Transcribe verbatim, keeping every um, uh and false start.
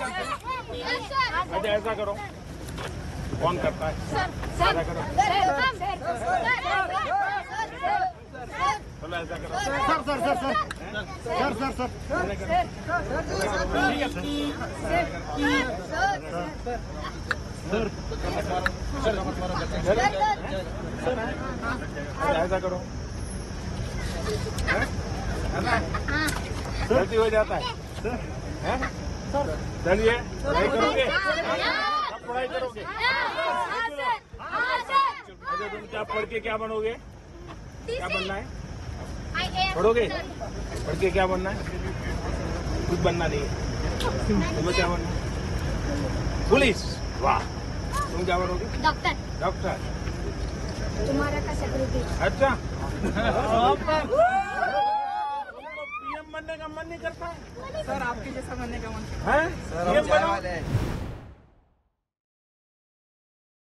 अच्छा ऐसा करो, कौन करता है? ऐसा करो, चलो ऐसा करो। Sir sir sir sir sir sir sir ठीक है सर। ऐसा करो, जल्दी हो जाता है। चलिए पढ़ाई करोगे, सब पढ़ाई करोगे। अच्छा तुम क्या पढ़ के क्या बनोगे? क्या बनना है? पढ़ोगे? पढ़ के क्या बनना है? कुछ बनना नहीं है। तुम्हें क्या बनना है? पुलिस। वाह। तुम क्या बनोगे? डॉक्टर। डॉक्टर। तुम्हारा का सेक्रेटरी। अच्छा पीएम बनने का मन नहीं करता है? सर आपके जैसा बनने का मन है?